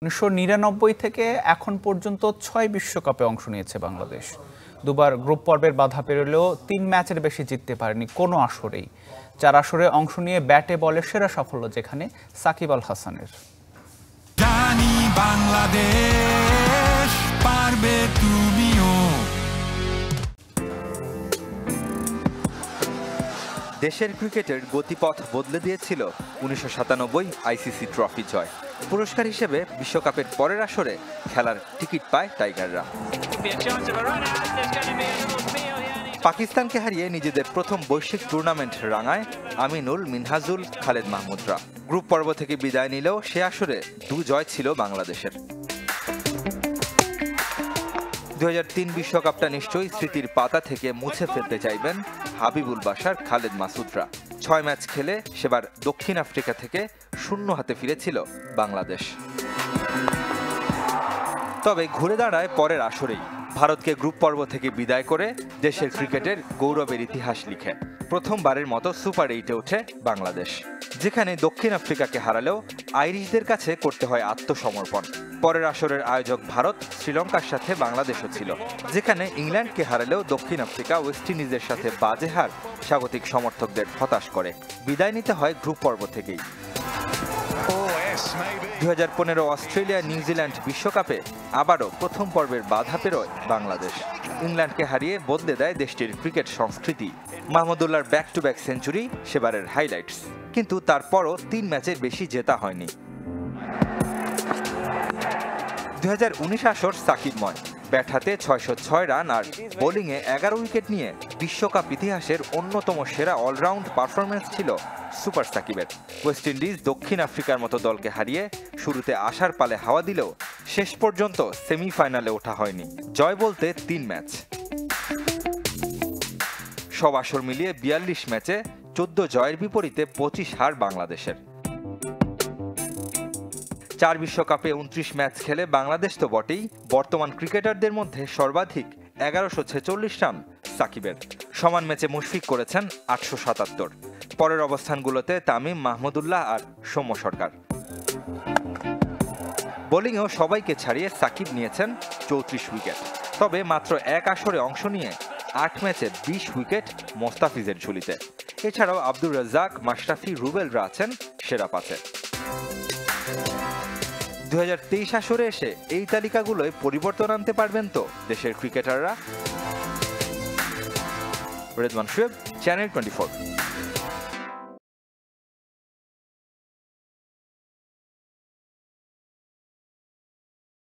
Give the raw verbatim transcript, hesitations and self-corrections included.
উনিশশো নিরানব্বই থেকে এখন পর্যন্ত ছয় বিশ্বকাপে অংশ নিয়েছে বাংলাদেশ। দুবার গ্রুপ পর্বের বাধা পেরোলেও তিন ম্যাচের বেশি জিততে পারেনি কোনো আসরেই। চার আসরে অংশ নিয়ে ব্যাটে বলে সেরা সাফল্য যেখানে সাকিব আল হাসানের। জানি বাংলাদেশ পারবে তুমিও। দেশের ক্রিকেটের গতিপথ বদলে দিয়েছিল উনিশশো সাতানব্বই আইসিসি ট্রফি জয়। পুরস্কার হিসেবে বিশ্বকাপের পরের আসরে খেলার টিকিট পায় টাইগাররা। পাকিস্তানকে হারিয়ে নিজেদের প্রথম বৈশ্বিক টুর্নামেন্ট রাঙায় আমিনুল, মিনহাজুল, খালেদ মাহমুদরা। গ্রুপ পর্ব থেকে বিদায় নিলেও সে আসরে দু জয় ছিল বাংলাদেশের। দুই হাজার তিন বিশ্বকাপটা নিশ্চয়ই স্মৃতির পাতা থেকে মুছে ফেলতে চাইবেন হাবিবুল বাশার, খালেদ মাসুদরা। ছয় ম্যাচ খেলে সেবার দক্ষিণ আফ্রিকা থেকে শূন্য হাতে ফিরেছিল বাংলাদেশ। তবে ঘুরে দাঁড়ায় পরের আসরেই, ভারতকে গ্রুপ পর্ব থেকে বিদায় করে দেশের ক্রিকেটের গৌরবের ইতিহাস লিখে প্রথমবারের মতো সুপার এইটে ওঠে বাংলাদেশ, যেখানে দক্ষিণ আফ্রিকাকে হারালেও আইরিশদের কাছে করতে হয় আত্মসমর্পণ। পরের আসরের আয়োজক ভারত, শ্রীলঙ্কার সাথে বাংলাদেশও ছিল, যেখানে ইংল্যান্ডকে হারালেও দক্ষিণ আফ্রিকা ওয়েস্ট ইন্ডিজের সাথে বাজে হার স্বাগতিক সমর্থকদের হতাশ করে। বিদায় নিতে হয় গ্রুপ পর্ব থেকেই। দুই হাজার পনেরো অস্ট্রেলিয়া নিউজিল্যান্ড বিশ্বকাপে আবারও প্রথম পর্বের বাধা পেরোয় বাংলাদেশ। ইংল্যান্ডকে হারিয়ে বদলে দেয় দেশটির ক্রিকেট সংস্কৃতি। মাহমুদুল্লাহর ব্যাক টু ব্যাক সেঞ্চুরি সেবারের হাইলাইটস, কিন্তু তারপরও তিন ম্যাচের বেশি জেতা হয়নি। দুই হাজার উনিশ আসর সাকিবময়, ব্যাট হাতে ছয়শো ছয় রান আর বোলিংয়ে এগারো উইকেট নিয়ে বিশ্বকাপ ইতিহাসের অন্যতম সেরা অলরাউন্ড পারফরমেন্স ছিল সুপার সাকিবের। ওয়েস্ট ইন্ডিজ, দক্ষিণ আফ্রিকার মতো দলকে হারিয়ে শুরুতে আশার পালে হাওয়া দিলেও শেষ পর্যন্ত সেমিফাইনালে ওঠা হয়নি। জয় বলতে তিন ম্যাচ। সব আসর মিলিয়ে বিয়াল্লিশ ম্যাচে চোদ্দ জয়ের বিপরীতে পঁচিশ হার বাংলাদেশের। চার বিশ্বকাপে উনত্রিশ ম্যাচ খেলে বাংলাদেশ তো বটেই, বর্তমান ক্রিকেটারদের মধ্যে সর্বাধিক এগারোশো ছেচল্লিশ রান সাকিবের। সমান ম্যাচে মুশফিক করেছেন আটশো সাতাত্তর। পরের অবস্থানগুলোতে তামিম, মাহমুদুল্লাহ আর সৌম্য সরকার। বোলিংয়েও সবাইকে ছাড়িয়ে সাকিব নিয়েছেন চৌত্রিশ উইকেট। তবে মাত্র এক আসরে অংশ নিয়ে আট ম্যাচে বিশ উইকেট মোস্তাফিজের ঝুলিতে। এছাড়াও আব্দুর রাজ্জাক, মাশরাফি, রুবেলরা আছেন সেরা পাঁচে। দুই হাজার তেইশ আসরে এসে এই তালিকাগুলোয় পরিবর্তন আনতে পারবেন তো দেশের ক্রিকেটাররা? Redwan Shoaib, channel twenty four.